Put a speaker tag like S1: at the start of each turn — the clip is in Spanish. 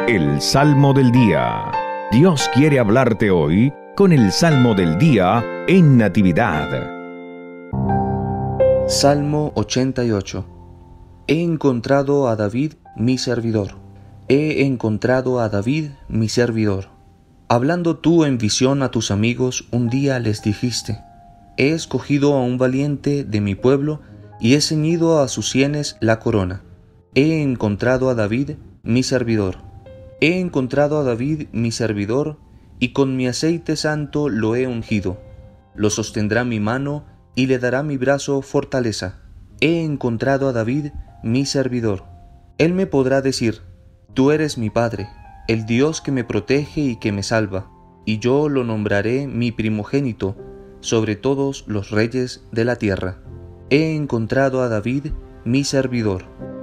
S1: El Salmo del Día. Dios quiere hablarte hoy con el Salmo del Día en Natividad.
S2: Salmo 88. He encontrado a David, mi servidor. He encontrado a David, mi servidor. Hablando tú en visión a tus amigos, un día les dijiste: he escogido a un valiente de mi pueblo y he ceñido a sus sienes la corona. He encontrado a David, mi servidor. He encontrado a David, mi servidor, y con mi aceite santo lo he ungido. Lo sostendrá mi mano y le dará mi brazo fortaleza. He encontrado a David, mi servidor. Él me podrá decir: tú eres mi Padre, el Dios que me protege y que me salva, y yo lo nombraré mi primogénito sobre todos los reyes de la tierra. He encontrado a David, mi servidor.